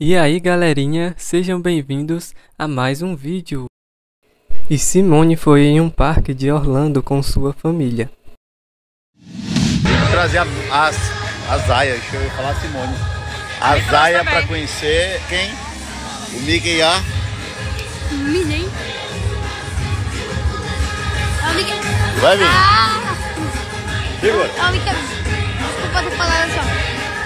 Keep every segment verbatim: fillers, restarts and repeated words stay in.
E aí galerinha, sejam bem-vindos a mais um vídeo. E Simone foi em um parque de Orlando com sua família. Vou trazer a, as, as Zaya, deixa eu falar Simone. A Zaya pra conhecer quem? O Mickey e a... Mickey. O Mickey. Vai vir. Ah! Segura. O Mickey. Desculpa ter falado só.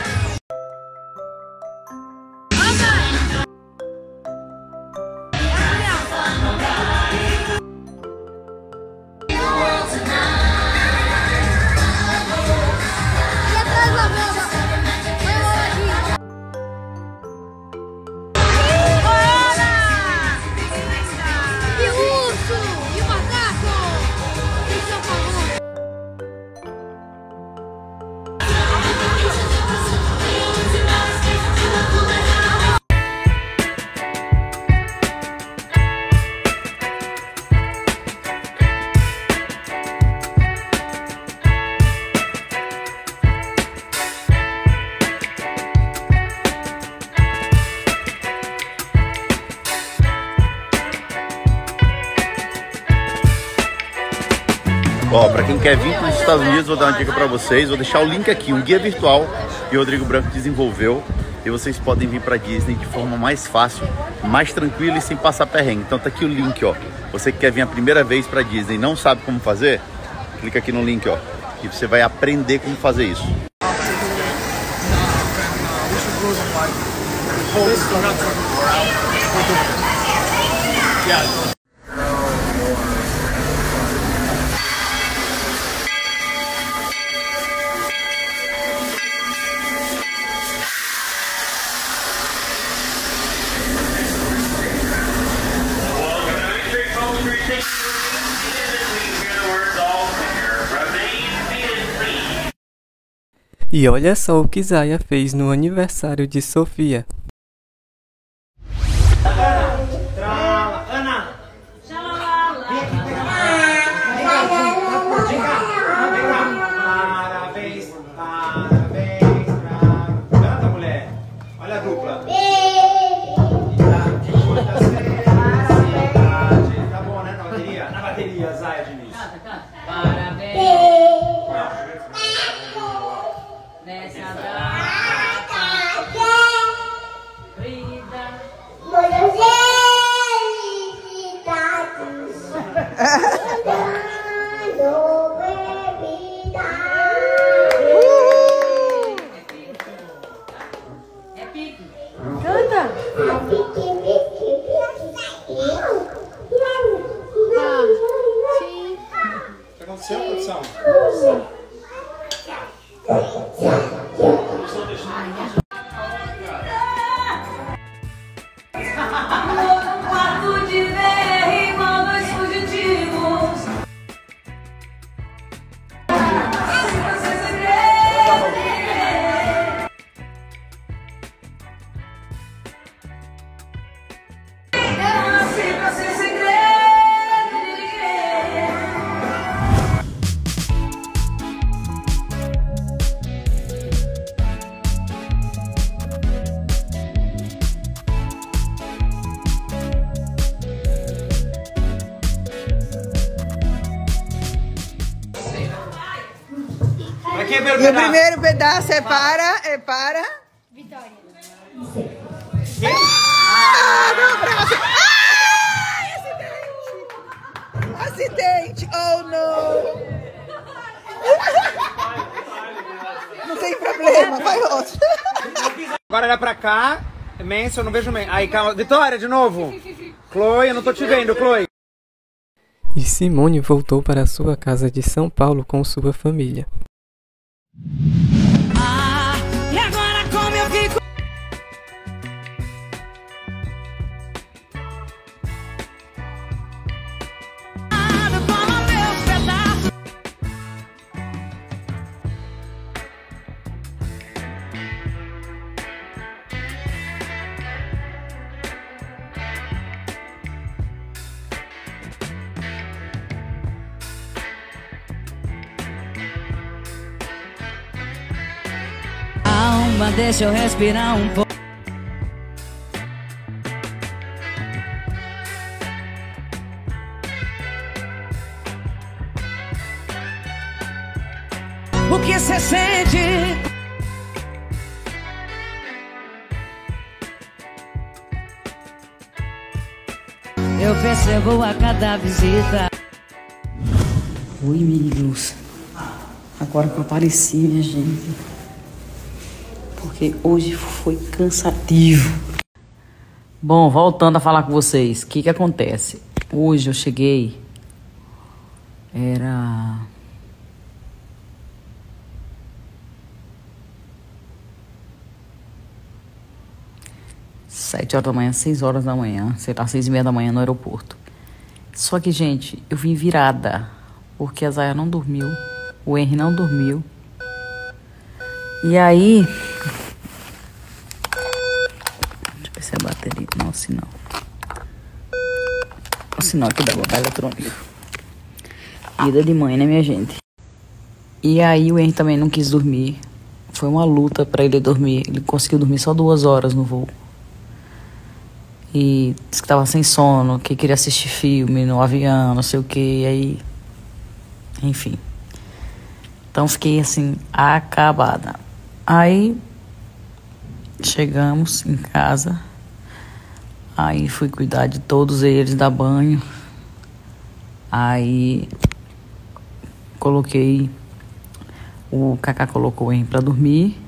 Ó, pra quem quer vir para os Estados Unidos, vou dar uma dica pra vocês. Vou deixar o link aqui, um guia virtual que o Rodrigo Branco desenvolveu. E vocês podem vir pra Disney de forma mais fácil, mais tranquila e sem passar perrengue. Então tá aqui o link, ó. Você que quer vir a primeira vez pra Disney e não sabe como fazer, clica aqui no link, ó. E você vai aprender como fazer isso. E olha só o que Zaya fez no aniversário de Sofia. Parabéns, parabéns, canta, mulher. Olha a dupla. Tá bom, né? Na bateria? Na bateria, Zaya Diniz. Canta, canta. Parabéns. Nessa data querida, muitas felicidades, dando bebida. É pique. Canta. É pique, pique, pique. Ah, sim. O que aconteceu, produção? E o primeiro pedaço é para, é para... Vitória. Ah, não, pra você. Ai, acidente! Acidente! Oh, não! Não tem problema, vai outro. Agora olha pra cá. Manson, eu não vejo Manson. Aí, calma. Vitória, de novo. Chloe, eu não tô te vendo, Chloe. E Simone voltou para sua casa de São Paulo com sua família. Ah, e agora como eu fico? Calma, deixa eu respirar um pouco. que cê sente. Eu percebo a cada visita. Oi, meninos. Agora que eu apareci, minha gente. Porque hoje foi cansativo. Bom, voltando a falar com vocês. O que que acontece? Hoje eu cheguei... Era... Sete horas da manhã, seis horas da manhã, sei lá, seis e meia da manhã no aeroporto. Só que, gente, eu vim virada, porque a Zaya não dormiu, o Henry não dormiu. E aí... Deixa eu ver se é a bateria, não, se não. O sinal aqui da babá eletrônica. Vida de mãe, né, minha gente? E aí o Henry também não quis dormir. Foi uma luta pra ele dormir. Ele conseguiu dormir só duas horas no voo. E disse que tava sem sono, que queria assistir filme no avião, não sei o que, e aí... Enfim. Então fiquei assim, acabada. Aí... Chegamos em casa. Aí fui cuidar de todos eles, dar banho. Aí... Coloquei... O Kaká colocou o Henry pra dormir.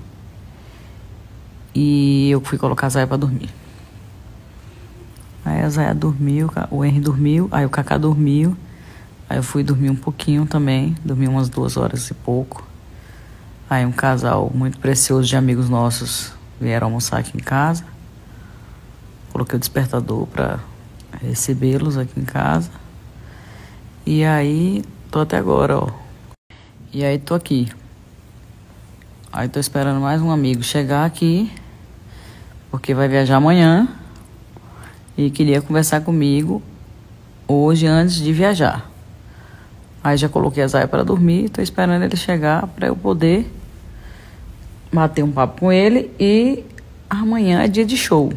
E eu fui colocar a Zaya pra dormir. Aí a Zaya dormiu, o Henry dormiu, aí o Kaká dormiu. Aí eu fui dormir um pouquinho também, dormi umas duas horas e pouco. Aí um casal muito precioso de amigos nossos vieram almoçar aqui em casa. Coloquei o despertador pra recebê-los aqui em casa. E aí, tô até agora, ó. E aí tô aqui. Aí tô esperando mais um amigo chegar aqui, porque vai viajar amanhã. E queria conversar comigo hoje antes de viajar. Aí já coloquei a Zaya para dormir. Tô esperando ele chegar para eu poder bater um papo com ele. E amanhã é dia de show.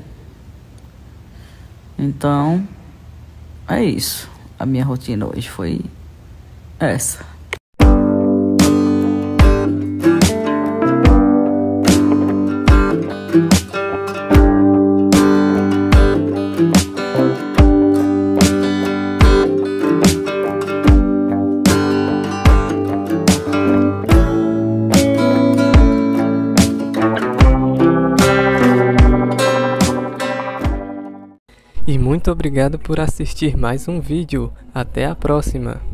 Então, é isso. A minha rotina hoje foi essa. E muito obrigado por assistir mais um vídeo. Até a próxima!